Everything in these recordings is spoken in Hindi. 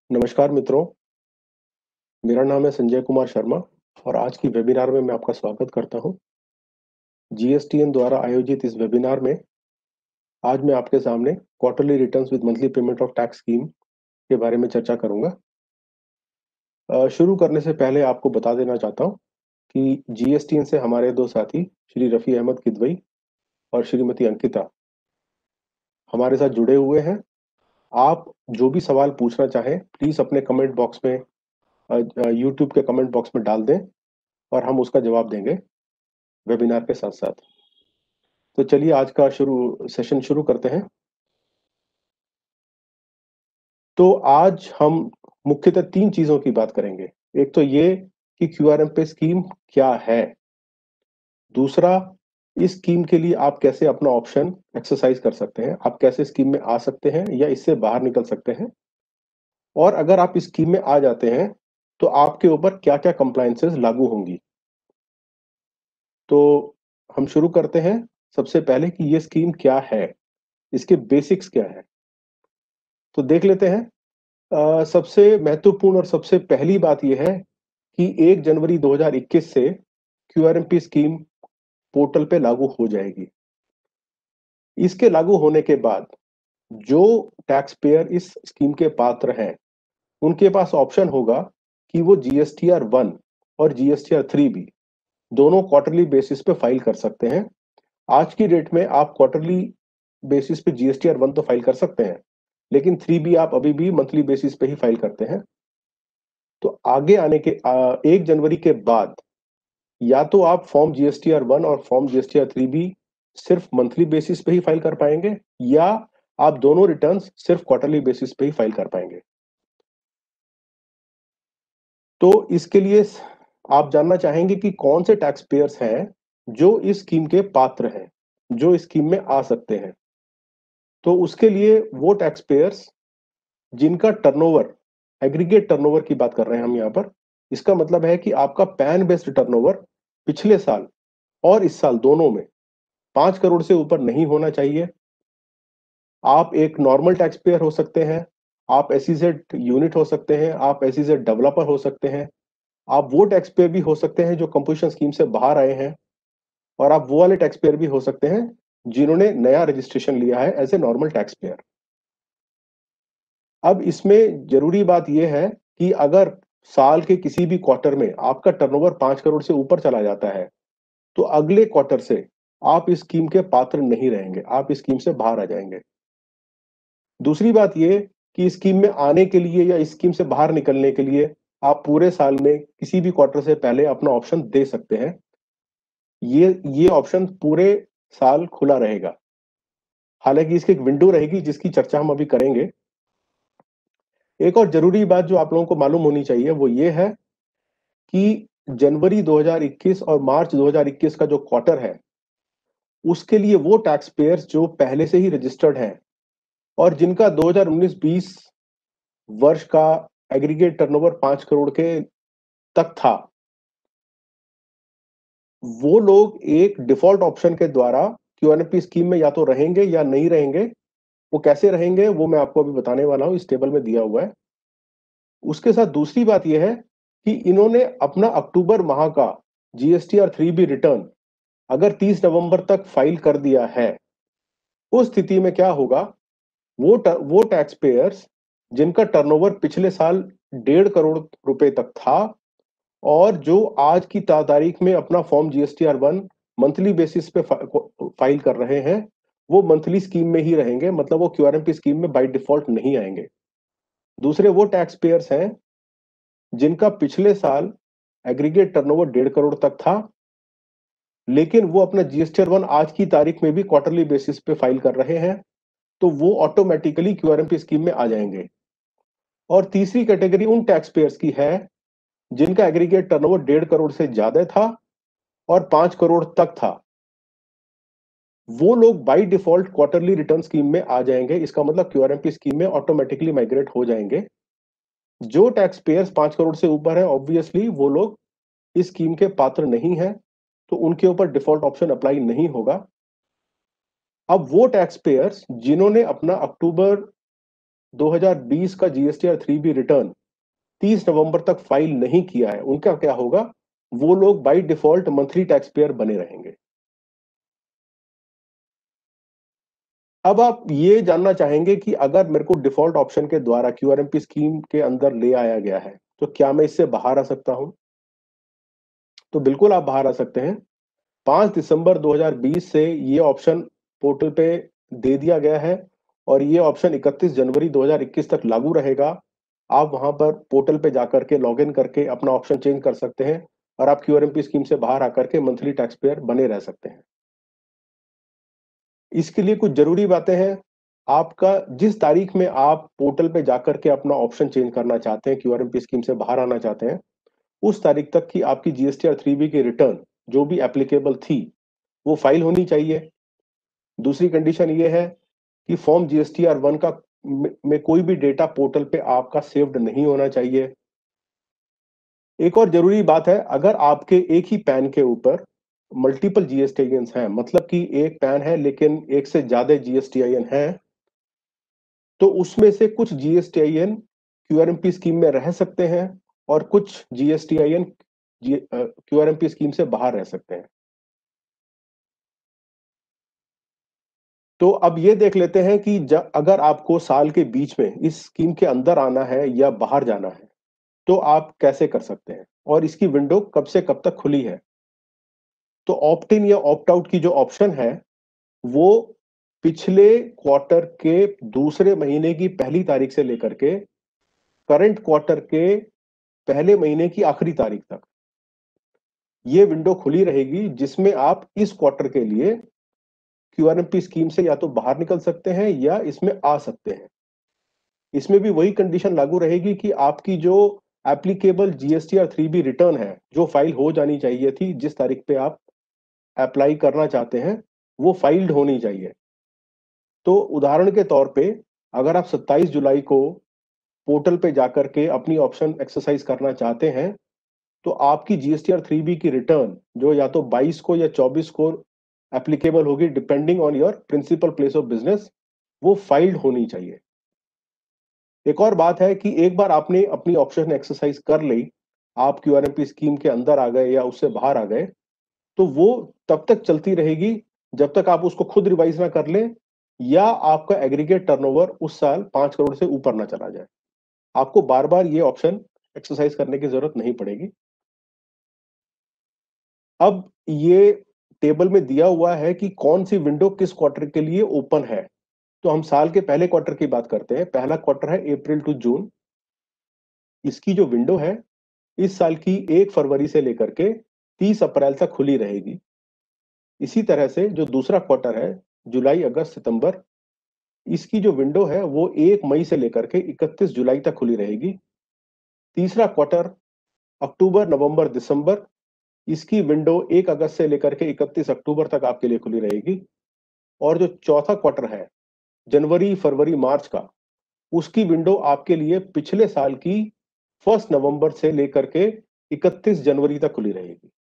नमस्कार मित्रों, मेरा नाम है संजय कुमार शर्मा और आज की वेबिनार में मैं आपका स्वागत करता हूं। जीएसटीएन द्वारा आयोजित इस वेबिनार में आज मैं आपके सामने quarterly returns with monthly payment of tax scheme के बारे में चर्चा करूंगा। शुरू करने से पहले आपको बता देना चाहता हूं कि जीएसटीएन से हमारे दो साथी श्री रफ़ी अहमद किदवई और श्रीमती अंकिता हमारे साथ जुड़े हुए हैं। आप जो भी सवाल पूछना चाहें प्लीज़ अपने कमेंट बॉक्स में यूट्यूब के कमेंट बॉक्स में डाल दें और हम उसका जवाब देंगे वेबिनार के साथ साथ। तो चलिए आज का सेशन शुरू करते हैं। तो आज हम मुख्यतः 3 चीज़ों की बात करेंगे। एक तो ये कि क्यूआरएम पे स्कीम क्या है? दूसरा, इस स्कीम के लिए आप कैसे अपना ऑप्शन एक्सरसाइज कर सकते हैं? आप कैसे स्कीम में आ सकते हैं या इससे बाहर निकल सकते हैं? और अगर आप इस स्कीम में आ जाते हैं, तो आपके ऊपर क्या-क्या कंप्लायंसेस लागू होंगी? तो हम शुरू करते हैं सबसे पहले कि ये स्कीम क्या है? इसके बेसिक्स क्या हैं? तो देख लेते हैं। सबसे महत्वपूर्ण और सबसे पहली बात ये है कि 1 जनवरी 2021 से क्यूआरएमपी स्कीम पोर्टल पे लागू हो जाएगी। इसके लागू होने के बाद जो टैक्स पेयर इस स्कीम के पात्र हैं, उनके पास ऑप्शन होगा कि वो जीएसटीआर 1 और जीएसटीआर 3 भी दोनों क्वार्टरली बेसिस पे फाइल कर सकते हैं। आज की डेट में आप क्वार्टरली बेसिस पे जीएसटीआर 1 तो फाइल कर सकते हैं, लेकिन 3 भी आप अभी भी मंथली बेसिस पे ही फाइल करते हैं। तो आगे आने के 1 जनवरी के बाद या तो आप फॉर्म जीएसटीआर 1 और फॉर्म जीएसटीआर 3 भी सिर्फ मंथली बेसिस पे ही फाइल कर पाएंगे या आप दोनों रिटर्न्स सिर्फ क्वार्टरली बेसिस पे ही फाइल कर पाएंगे। तो इसके लिए आप जानना चाहेंगे कि कौन से टैक्स पेयर्स हैं जो इस स्कीम के पात्र हैं, जो इस स्कीम में आ सकते हैं। तो उसके लिए वो टैक्स पेयर्स जिनका टर्नओवर, एग्रीगेट टर्नओवर की बात कर रहे हैं हम यहाँ पर। इसका मतलब है कि आपका पैन बेस्ड टर्नओवर पिछले साल और इस साल दोनों में 5 करोड़ से ऊपर नहीं होना चाहिए। आप एक नॉर्मल टैक्स पेयर हो सकते हैं, आप एसईजेड यूनिट हो सकते हैं, आप एसईजेड डेवलपर हो सकते हैं, आप वो टैक्स पेयर भी हो सकते हैं जो कंपोजिशन स्कीम से बाहर आए हैं और आप वो वाले टैक्स पेयर भी हो सकते हैं जिन्होंने नया रजिस्ट्रेशन लिया है as a normal tax payer. अब इसमें जरूरी बात यह है कि अगर साल के किसी भी क्वार्टर में आपका टर्नओवर 5 करोड़ से ऊपर चला जाता है, तो अगले क्वार्टर से आप इस स्कीम के पात्र नहीं रहेंगे, आप इस स्कीम से बाहर आ जाएंगे। दूसरी बात ये कि इस स्कीम में आने के लिए या इस स्कीम से बाहर निकलने के लिए आप पूरे साल में किसी भी क्वार्टर से पहले अपना ऑप्शन दे सकते हैं। ये ऑप्शन पूरे साल खुला रहेगा। हालांकि इसकी एक विंडो रहेगी जिसकी चर्चा हम अभी करेंगे। एक और जरूरी बात जो आप लोगों को मालूम होनी चाहिए वो ये है कि जनवरी 2021 और मार्च 2021 का जो क्वार्टर है, उसके लिए वो टैक्स पेयर्स जो पहले से ही रजिस्टर्ड हैं और जिनका 2019-20 वर्ष का एग्रीगेट टर्नओवर 5 करोड़ के तक था, वो लोग एक डिफॉल्ट ऑप्शन के द्वारा क्यूआरएमपी स्कीम में या तो रहेंगे या नहीं रहेंगे। वो कैसे रहेंगे वो मैं आपको अभी बताने वाला हूं, इस टेबल में दिया हुआ है। उसके साथ दूसरी बात यह है कि इन्होंने अपना अक्टूबर माह का जीएसटीआर 3 भी रिटर्न अगर 30 नवंबर तक फाइल कर दिया है, उस स्थिति में क्या होगा, वो टैक्स पेयर्स जिनका टर्नओवर पिछले साल 1.5 करोड़ रुपए तक था और जो आज की तारीख में अपना फॉर्म जीएसटीआर 1 मंथली बेसिस पे फाइल कर रहे हैं, वो मंथली स्कीम में ही रहेंगे, मतलब वो क्यूआरएमपी स्कीम में बाय डिफॉल्ट नहीं आएंगे। दूसरे वो टैक्स पेयर्स हैं जिनका पिछले साल एग्रीगेट टर्नओवर 1.5 करोड़ तक था, लेकिन वो अपना जीएसटीआर 1 आज की तारीख में भी क्वार्टरली बेसिस पे फाइल कर रहे हैं, तो वो ऑटोमेटिकली क्यूआरएमपी स्कीम में आ जाएंगे। और तीसरी कैटेगरी उन टैक्स पेयर्स की है जिनका एग्रीगेट टर्नओवर 1.5 करोड़ से ज्यादा था और 5 करोड़ तक था। वो लोग by default quarterly return scheme में आ जाएंगे। इसका मतलब क्यूआरएमपी स्कीम में ऑटोमेटिकली माइग्रेट हो जाएंगे। जो टैक्स पेयर्स 5 करोड़ से ऊपर है, ऑब्वियसली वो लोग इस स्कीम के पात्र नहीं है, तो उनके ऊपर डिफॉल्ट ऑप्शन अप्लाई नहीं होगा। अब वो टैक्स पेयर्स जिन्होंने अपना अक्टूबर 2020 का जीएसटी और 3B रिटर्न 30 नवंबर तक फाइल नहीं किया है, उनका क्या होगा? वो लोग by default monthly tax payer बने रहेंगे। अब आप ये जानना चाहेंगे कि अगर मेरे को डिफॉल्ट ऑप्शन के द्वारा क्यूआरएमपी स्कीम के अंदर ले आया गया है, तो क्या मैं इससे बाहर आ सकता हूं? तो बिल्कुल आप बाहर आ सकते हैं। 5 दिसंबर 2020 से ये ऑप्शन पोर्टल पे दे दिया गया है और ये ऑप्शन 31 जनवरी 2021 तक लागू रहेगा। आप वहां पर पोर्टल पे जाकर के लॉग इन करके अपना ऑप्शन चेंज कर सकते हैं और आप क्यूआरएमपी स्कीम से बाहर आकर के मंथली टैक्स पेयर बने रह सकते हैं। इसके लिए कुछ जरूरी बातें हैं। आपका जिस तारीख में आप पोर्टल पे जाकर के अपना ऑप्शन चेंज करना चाहते हैं, क्यूआरएमपी स्कीम से बाहर आना चाहते हैं, उस तारीख तक की आपकी जीएसटी और 3B की रिटर्न जो भी एप्लीकेबल थी, वो फाइल होनी चाहिए। दूसरी कंडीशन ये है कि फॉर्म जीएसटीआर 1 का में कोई भी डेटा पोर्टल पे आपका सेव्ड नहीं होना चाहिए। एक और जरूरी बात है, अगर आपके एक ही पैन के ऊपर मल्टीपल जीएसटीआईएन हैं, मतलब कि एक पैन है लेकिन एक से ज्यादा जीएसटीआईएन है, तो उसमें से कुछ जीएसटीआईएन क्यूआरएमपी स्कीम में रह सकते हैं और कुछ जीएसटीआईएन क्यूआरएमपी स्कीम से बाहर रह सकते हैं। तो अब ये देख लेते हैं कि अगर आपको साल के बीच में इस स्कीम के अंदर आना है या बाहर जाना है, तो आप कैसे कर सकते हैं और इसकी विंडो कब से कब तक खुली है? तो ऑप्ट इन या ऑप्ट आउट की जो ऑप्शन है, वो पिछले क्वार्टर के दूसरे महीने की पहली तारीख से लेकर के करंट क्वार्टर के पहले महीने की आखिरी तारीख तक ये विंडो खुली रहेगी, जिसमें आप इस क्वार्टर के लिए क्यूआरएमपी स्कीम से या तो बाहर निकल सकते हैं या इसमें आ सकते हैं। इसमें भी वही कंडीशन लागू रहेगी कि आपकी जो एप्लीकेबल जीएसटी और 3B रिटर्न है, जो फाइल हो जानी चाहिए थी, जिस तारीख पे आप अप्लाई करना चाहते हैं, वो फाइल्ड होनी चाहिए। तो उदाहरण के तौर पे अगर आप 27 जुलाई को पोर्टल पे जाकर के अपनी ऑप्शन एक्सरसाइज करना चाहते हैं, तो आपकी जीएसटी और 3B की रिटर्न जो या तो 22 को या 24 को एप्लीकेबल होगी, depending on your principal place of business, वो फाइल्ड होनी चाहिए। एक और बात है कि एक बार आपने अपनी ऑप्शन एक्सरसाइज कर ली, आप क्यूआरएमपी स्कीम के अंदर आ गए या उससे बाहर आ गए, तो वो तब तक चलती रहेगी जब तक आप उसको खुद रिवाइज ना कर लें या आपका एग्रीगेट टर्नओवर उस साल 5 करोड़ से ऊपर ना चला जाए। आपको बार बार ये ऑप्शन एक्सरसाइज करने की जरूरत नहीं पड़ेगी। अब ये टेबल में दिया हुआ है कि कौन सी विंडो किस क्वार्टर के लिए ओपन है। तो हम साल के पहले क्वार्टर की बात करते हैं। पहला क्वार्टर है अप्रैल टू जून। इसकी जो विंडो है इस साल की 1 फरवरी से लेकर के 30 अप्रैल तक खुली रहेगी। इसी तरह से जो दूसरा क्वार्टर है, जुलाई अगस्त सितंबर, इसकी जो विंडो है वो 1 मई से लेकर के 31 जुलाई तक खुली रहेगी। तीसरा क्वार्टर अक्टूबर नवंबर दिसंबर, इसकी विंडो 1 अगस्त से लेकर के 31 अक्टूबर तक आपके लिए खुली रहेगी। और जो चौथा क्वार्टर है, जनवरी फरवरी मार्च का, उसकी विंडो आपके लिए पिछले साल की 1 नवंबर से लेकर के 31 जनवरी तक खुली रहेगी।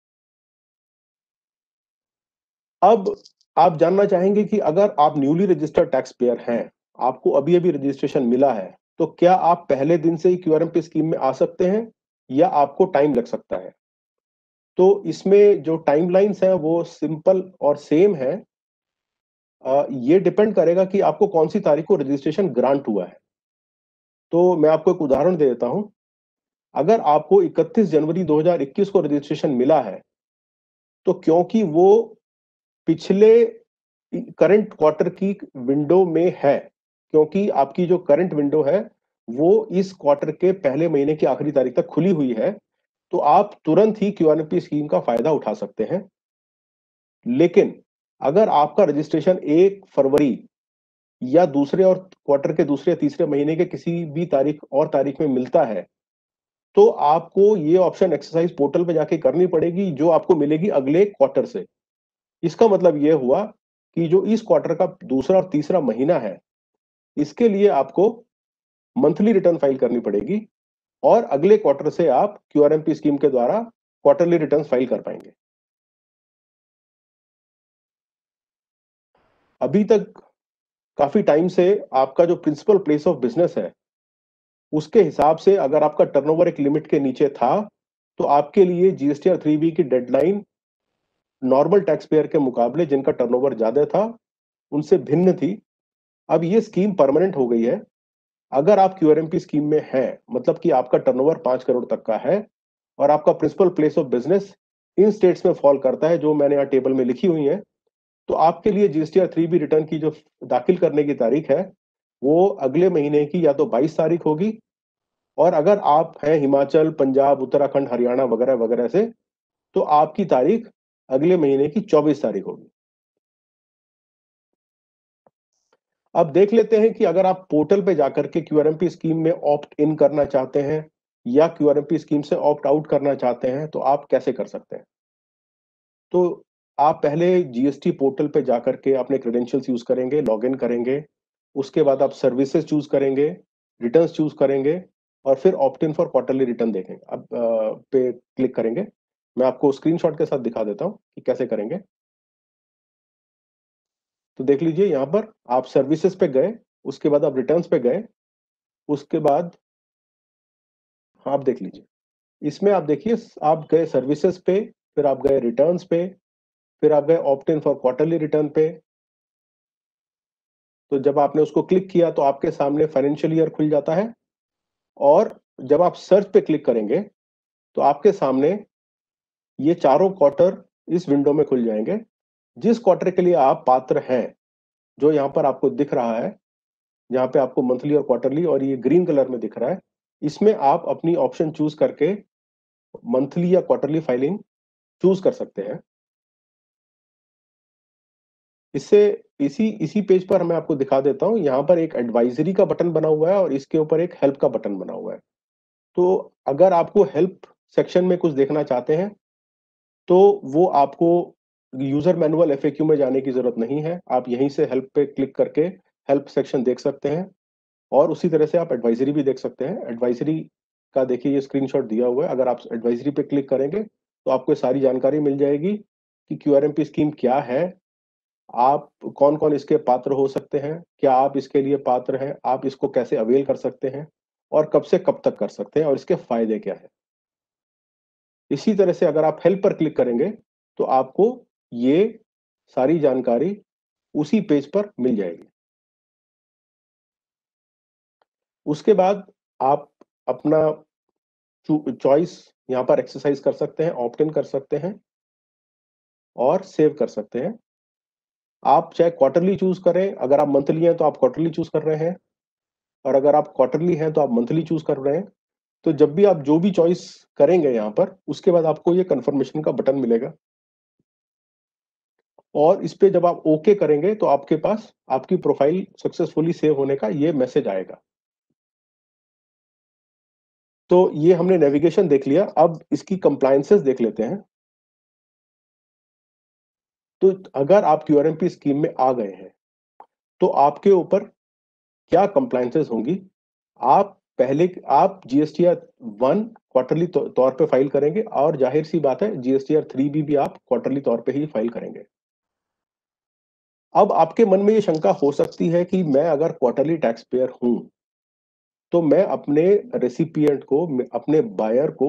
अब आप जानना चाहेंगे कि अगर आप न्यूली रजिस्टर्ड टैक्स पेयर हैं, आपको अभी अभी रजिस्ट्रेशन मिला है, तो क्या आप पहले दिन से ही क्यूआरएमपी स्कीम में आ सकते हैं या आपको टाइम लग सकता है? तो इसमें जो टाइमलाइंस है वो सिंपल और सेम है। ये डिपेंड करेगा कि आपको कौन सी तारीख को रजिस्ट्रेशन ग्रांट हुआ है। तो मैं आपको एक उदाहरण दे देता हूं। अगर आपको 31 जनवरी 2021 को रजिस्ट्रेशन मिला है, तो क्योंकि वो पिछले करंट क्वार्टर की विंडो में है, क्योंकि आपकी जो करंट विंडो है वो इस क्वार्टर के पहले महीने की आखिरी तारीख तक खुली हुई है, तो आप तुरंत ही क्यूआरएमपी स्कीम का फायदा उठा सकते हैं। लेकिन अगर आपका रजिस्ट्रेशन 1 फरवरी या दूसरे और क्वार्टर के दूसरे या तीसरे महीने के किसी भी तारीख में मिलता है, तो आपको ये ऑप्शन एक्सरसाइज पोर्टल पे जाके करनी पड़ेगी, जो आपको मिलेगी अगले क्वार्टर से। इसका मतलब ये हुआ कि जो इस क्वार्टर का दूसरा और तीसरा महीना है, इसके लिए आपको मंथली रिटर्न फाइल करनी पड़ेगी और अगले क्वार्टर से आप क्यूआरएमपी स्कीम के द्वारा क्वार्टरली रिटर्न फाइल कर पाएंगे। अभी तक काफी टाइम से आपका जो प्रिंसिपल प्लेस ऑफ बिजनेस है उसके हिसाब से अगर आपका टर्नओवर एक लिमिट के नीचे था तो आपके लिए जीएसटीआर 3B की डेडलाइन नॉर्मल टैक्स पेयर के मुकाबले जिनका टर्नओवर ज्यादा था उनसे भिन्न थी। अब ये स्कीम परमानेंट हो गई है। अगर आप क्यूआरएमपी स्कीम में हैं, मतलब कि आपका टर्नओवर 5 करोड़ तक का है और आपका principal place of business in states में फॉल करता है जो मैंने यहाँ टेबल में लिखी हुई है, तो आपके लिए जीएसटीआर 3B रिटर्न की जो दाखिल करने की तारीख है वो अगले महीने की या तो 22 तारीख होगी, और अगर आप हैं हिमाचल, पंजाब, उत्तराखंड, हरियाणा वगैरह वगैरह से, तो आपकी तारीख अगले महीने की 24 तारीख होगी। अब देख लेते हैं कि अगर आप पोर्टल पे जाकर के क्यूआरएमपी स्कीम में ऑप्ट इन करना चाहते हैं या क्यूआरएमपी स्कीम से ऑप्ट आउट करना चाहते हैं तो आप कैसे कर सकते हैं। तो आप पहले जीएसटी पोर्टल पे जाकर के अपने क्रेडेंशियल्स यूज करेंगे, लॉगिन करेंगे, उसके बाद आप सर्विसेज चूज करेंगे, रिटर्न्स चूज करेंगे और फिर opt in for quarterly return देखेंगे। अब पे क्लिक करेंगे। मैं आपको स्क्रीनशॉट के साथ दिखा देता हूं कि कैसे करेंगे। तो देख लीजिए, यहाँ पर आप सर्विसेज पे गए, उसके बाद आप रिटर्न्स पे गए, उसके बाद आप देख लीजिए, इसमें आप देखिए, आप गए सर्विसेज पे, फिर आप गए रिटर्न्स पे, फिर आप गए opt in for quarterly return पे। तो जब आपने उसको क्लिक किया तो आपके सामने फाइनेंशियल ईयर खुल जाता है, और जब आप सर्च पे क्लिक करेंगे तो आपके सामने ये चारों क्वार्टर इस विंडो में खुल जाएंगे। जिस क्वार्टर के लिए आप पात्र हैं, जो यहाँ पर आपको दिख रहा है, यहाँ पे आपको मंथली और क्वार्टरली और ये ग्रीन कलर में दिख रहा है, इसमें आप अपनी ऑप्शन चूज करके मंथली या क्वार्टरली फाइलिंग चूज कर सकते हैं। इससे इसी इसी पेज पर मैं आपको दिखा देता हूं, यहाँ पर एक एडवाइजरी का बटन बना हुआ है और इसके ऊपर एक हेल्प का बटन बना हुआ है। तो अगर आपको हेल्प सेक्शन में कुछ देखना चाहते हैं तो वो आपको यूजर मैनुअल एफएक्यू में जाने की जरूरत नहीं है, आप यहीं से हेल्प पे क्लिक करके हेल्प सेक्शन देख सकते हैं। और उसी तरह से आप एडवाइजरी भी देख सकते हैं। एडवाइजरी का देखिए, ये स्क्रीनशॉट दिया हुआ है। अगर आप एडवाइजरी पे क्लिक करेंगे तो आपको सारी जानकारी मिल जाएगी कि क्यूआरएमपी स्कीम क्या है, आप कौन कौन इसके पात्र हो सकते हैं, क्या आप इसके लिए पात्र हैं, आप इसको कैसे अवेल कर सकते हैं और कब से कब तक कर सकते हैं और इसके फायदे क्या है। इसी तरह से अगर आप हेल्प पर क्लिक करेंगे तो आपको ये सारी जानकारी उसी पेज पर मिल जाएगी। उसके बाद आप अपना चॉइस यहाँ पर एक्सरसाइज कर सकते हैं, ऑप्ट इन कर सकते हैं और सेव कर सकते हैं। आप चाहे क्वार्टरली चूज करें, अगर आप मंथली हैं तो आप क्वार्टरली चूज कर रहे हैं, और अगर आप क्वार्टरली हैं तो आप मंथली चूज कर रहे हैं। तो जब भी आप जो भी चॉइस करेंगे यहाँ पर, उसके बाद आपको ये कंफर्मेशन का बटन मिलेगा, और इस पे जब आप ओके करेंगे तो आपके पास आपकी प्रोफाइल सक्सेसफुली सेव होने का ये मैसेज आएगा। तो ये हमने नेविगेशन देख लिया, अब इसकी कंप्लायंसेस देख लेते हैं। तो अगर आप क्यूआरएमपी स्कीम में आ गए हैं तो आपके ऊपर क्या कंप्लायंसेस होंगी। आप जीएसटीआर 1 क्वार्टरली तौर पे फाइल करेंगे, और जाहिर सी बात है जीएसटीआर 3B भी आप क्वार्टरली तौर पे ही फाइल करेंगे। अब आपके मन में ये शंका हो सकती है कि मैं अगर क्वार्टरली टैक्स पेयर हूं तो मैं अपने रेसिपिएंट को, अपने बायर को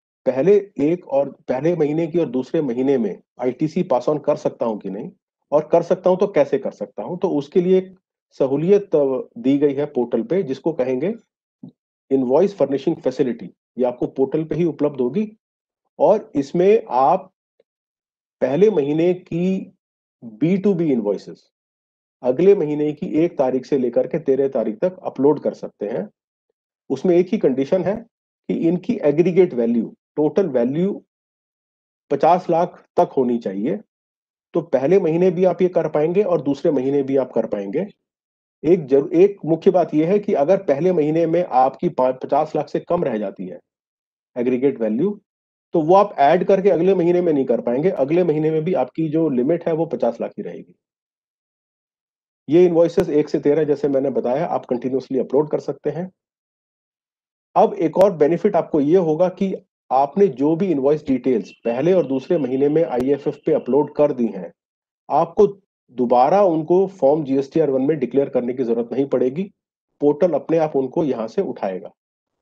पहले महीने की और दूसरे महीने में आईटीसी पास ऑन कर सकता हूं कि नहीं, और कर सकता हूं तो कैसे कर सकता हूं। तो उसके लिए एक सहूलियत दी गई है पोर्टल पे, जिसको कहेंगे इनवॉइस फर्निशिंग फैसिलिटी। ये आपको पोर्टल पे ही उपलब्ध होगी, और इसमें आप पहले महीने की B2B इनवॉइसेस अगले महीने की 1 तारीख से लेकर के 13 तारीख तक अपलोड कर सकते हैं। उसमें एक ही कंडीशन है कि इनकी aggregate value, total value 50 lakh तक होनी चाहिए। तो पहले महीने भी आप ये कर पाएंगे और दूसरे महीने भी आप कर पाएंगे। एक मुख्य बात यह है कि अगर पहले महीने में आपकी 50 लाख से कम रह जाती है एग्रीगेट वैल्यू, तो वो आप ऐड करके अगले महीने में नहीं कर पाएंगे। अगले महीने में भी आपकी जो लिमिट है वो 50 लाख ही रहेगी। ये इनवॉइसेस 1 से 13, जैसे मैंने बताया, आप कंटिन्यूसली अपलोड कर सकते हैं। अब एक और बेनिफिट आपको ये होगा कि आपने जो भी इनवॉइस डिटेल्स पहले और दूसरे महीने में आईएफएफ पे अपलोड कर दी हैं, आपको दोबारा उनको फॉर्म GSTR1 में डिक्लेयर करने की जरूरत नहीं पड़ेगी, पोर्टल अपने आप उनको यहां से उठाएगा।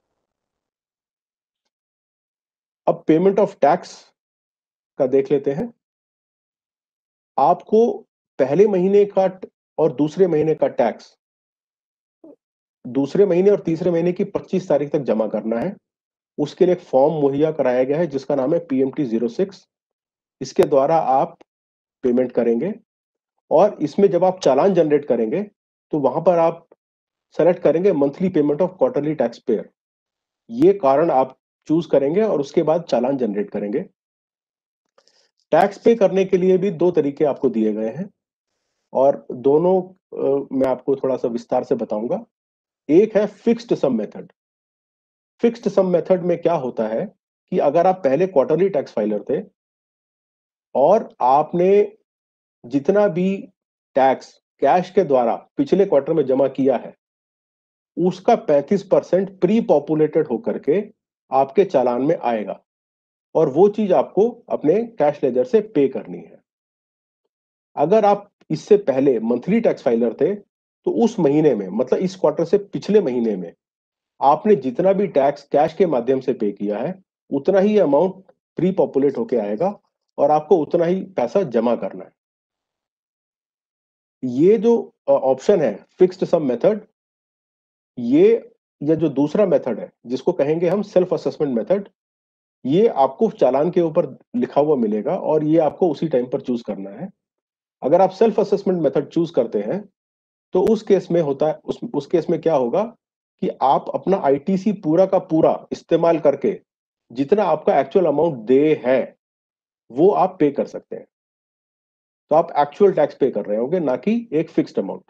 अब पेमेंट ऑफ टैक्स का देख लेते हैं। आपको पहले महीने का और दूसरे महीने का टैक्स दूसरे महीने और तीसरे महीने की 25 तारीख तक जमा करना है। उसके लिए एक फॉर्म मुहैया कराया गया है जिसका नाम है PMT-06। इसके द्वारा आप पेमेंट करेंगे और इसमें जब आप चालान जनरेट करेंगे तो वहां पर आप सेलेक्ट करेंगे monthly payment of quarterly tax payer. ये कारण आप चूज करेंगे और उसके बाद चालान जनरेट करेंगे। टैक्स पे करने के लिए भी दो तरीके आपको दिए गए हैं और दोनों मैं आपको थोड़ा सा विस्तार से बताऊंगा। एक है fixed sum method. Fixed sum method में क्या होता है कि अगर आप पहले क्वार्टरली टैक्स फाइलर थे और आपने जितना भी टैक्स कैश के द्वारा पिछले क्वार्टर में जमा किया है उसका 35% प्री पॉपुलेटेड होकर के आपके चालान में आएगा और वो चीज आपको अपने कैश लेजर से पे करनी है। अगर आप इससे पहले मंथली टैक्स फाइलर थे तो उस महीने में, मतलब इस क्वार्टर से पिछले महीने में, आपने जितना भी टैक्स कैश के माध्यम से पे किया है उतना ही अमाउंट प्री पॉपुलेट होके आएगा और आपको उतना ही पैसा जमा करना है। ये जो ऑप्शन है फिक्स्ड सम मेथड, ये या जो दूसरा मेथड है जिसको कहेंगे हम सेल्फ असेसमेंट मेथड, ये आपको चालान के ऊपर लिखा हुआ मिलेगा और ये आपको उसी टाइम पर चूज करना है। अगर आप सेल्फ असेसमेंट मेथड चूज करते हैं तो उस केस में होता है, उस केस में क्या होगा कि आप अपना ITC पूरा का पूरा इस्तेमाल करके जितना आपका एक्चुअल अमाउंट दे है वो आप पे कर सकते हैं। तो आप एक्चुअल टैक्स पे कर रहे होंगे, ना कि एक फिक्स्ड अमाउंट।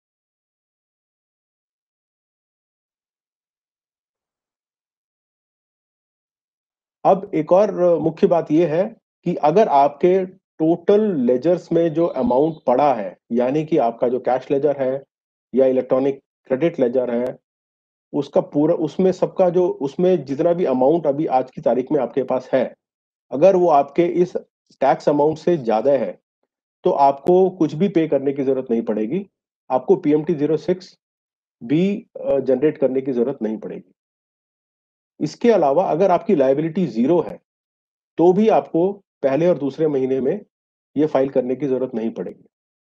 अब एक और मुख्य बात यह है कि अगर आपके टोटल लेजर्स में जो अमाउंट पड़ा है, यानी कि आपका जो कैश लेजर है या इलेक्ट्रॉनिक क्रेडिट लेजर है, उसका पूरा, उसमें सबका जो, उसमें जितना भी अमाउंट अभी आज की तारीख में आपके पास है, अगर वो आपके इस टैक्स अमाउंट से ज्यादा है तो आपको कुछ भी पे करने की जरूरत नहीं पड़ेगी। आपको PMT-06 भी जनरेट करने की जरूरत नहीं पड़ेगी। इसके अलावा अगर आपकी लायबिलिटी जीरो है तो भी आपको पहले और दूसरे महीने में ये फाइल करने की जरूरत नहीं पड़ेगी।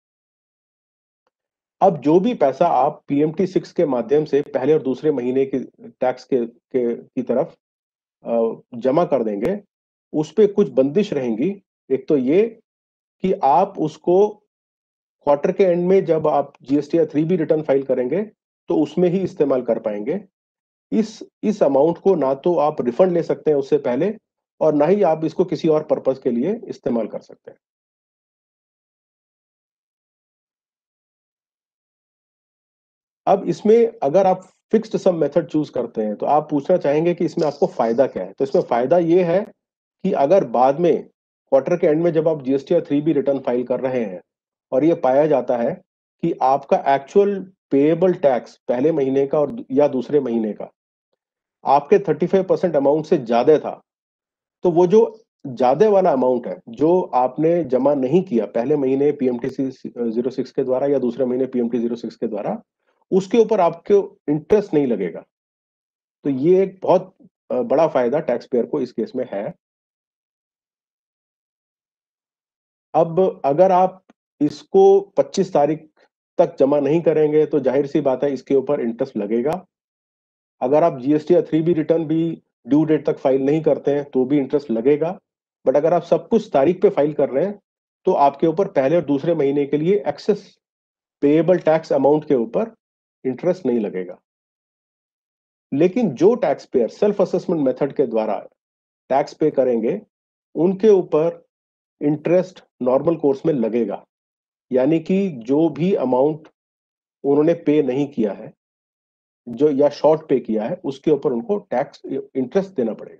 अब जो भी पैसा आप PMT-6 के माध्यम से पहले और दूसरे महीने की टैक्स की तरफ जमा कर देंगे, उस पे कुछ बंदिश रहेंगी। एक तो ये कि आप उसको क्वार्टर के एंड में जब आप GSTR3 भी रिटर्न फाइल करेंगे तो उसमें ही इस्तेमाल कर पाएंगे। इस अमाउंट को ना तो आप रिफंड ले सकते हैं उससे पहले और ना ही आप इसको किसी और पर्पस के लिए इस्तेमाल कर सकते हैं। अब इसमें अगर आप फिक्स्ड सम मेथड चूज करते हैं तो आप पूछना चाहेंगे कि इसमें आपको फायदा क्या है। तो इसमें फायदा ये है कि अगर बाद में क्वार्टर के एंड में जब आप GSTR3 भी रिटर्न फाइल कर रहे हैं और ये पाया जाता है कि आपका एक्चुअल पेएबल टैक्स पहले महीने का और या दूसरे महीने का आपके 35% अमाउंट से ज्यादा था, तो वो जो ज्यादा वाला अमाउंट है जो आपने जमा नहीं किया पहले महीने PMT-06 के द्वारा या दूसरे महीने PMT-06 के द्वारा, उसके ऊपर आपको इंटरेस्ट नहीं लगेगा। तो ये एक बहुत बड़ा फायदा टैक्स पेयर को इस केस में है। अब अगर आप इसको 25 तारीख तक जमा नहीं करेंगे तो जाहिर सी बात है इसके ऊपर इंटरेस्ट लगेगा। अगर आप GSTR3 भी रिटर्न भी ड्यू डेट तक फाइल नहीं करते हैं तो भी इंटरेस्ट लगेगा। बट अगर आप सब कुछ तारीख पे फाइल कर रहे हैं तो आपके ऊपर पहले और दूसरे महीने के लिए एक्सेस पेएबल टैक्स अमाउंट के ऊपर इंटरेस्ट नहीं लगेगा। लेकिन जो tax payer self assessment method के द्वारा टैक्स पे करेंगे उनके ऊपर इंटरेस्ट नॉर्मल कोर्स में लगेगा। यानी कि जो भी अमाउंट उन्होंने पे नहीं किया है, जो या शॉर्ट पे किया है, उसके ऊपर उनको टैक्स इंटरेस्ट देना पड़ेगा।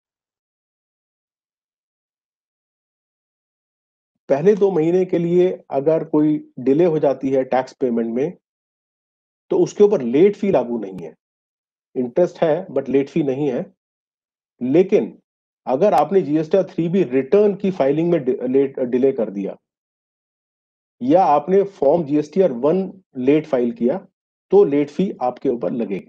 पहले 2 महीने के लिए अगर कोई डिले हो जाती है टैक्स पेमेंट में तो उसके ऊपर लेट फी लागू नहीं है। इंटरेस्ट है बट लेट फी नहीं है। लेकिन अगर आपने GSTR3 भी रिटर्न की फाइलिंग में लेट डिले कर दिया या आपने फॉर्म जीएसटीआर 1 लेट फाइल किया तो लेट फी आपके ऊपर लगेगी।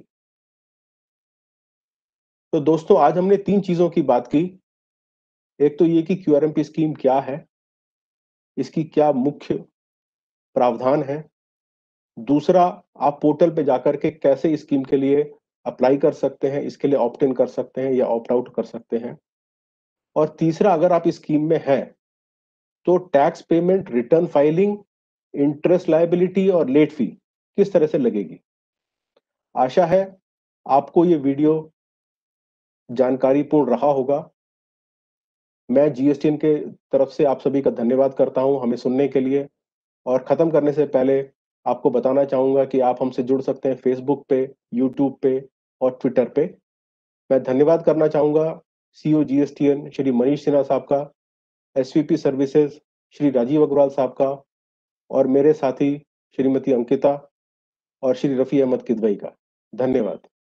तो दोस्तों आज हमने 3 चीजों की बात की। एक तो ये कि क्यूआरएमपी स्कीम क्या है, इसकी क्या मुख्य प्रावधान है। दूसरा, आप पोर्टल पे जाकर के कैसे इस स्कीम के लिए अप्लाई कर सकते हैं, इसके लिए ऑप्ट इन कर सकते हैं या ऑप्ट आउट कर सकते हैं। और तीसरा, अगर आप इस स्कीम में हैं तो tax payment, return filing, interest liability और लेट फी किस तरह से लगेगी। आशा है आपको ये वीडियो जानकारीपूर्ण रहा होगा। मैं जीएसटीएन के तरफ से आप सभी का धन्यवाद करता हूं हमें सुनने के लिए। और खत्म करने से पहले आपको बताना चाहूंगा कि आप हमसे जुड़ सकते हैं फेसबुक पे, यूट्यूब पे और ट्विटर पे। मैं धन्यवाद करना चाहूंगा सीईओ जीएसटीएन श्री मनीष सिन्हा साहब का, एसवीपी सर्विसेज श्री राजीव अग्रवाल साहब का और मेरे साथी श्रीमती अंकिता और श्री रफी अहमद किदवई का। धन्यवाद।